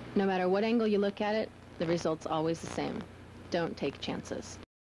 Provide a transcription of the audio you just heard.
No matter what angle you look at it, the result's always the same. Don't take chances.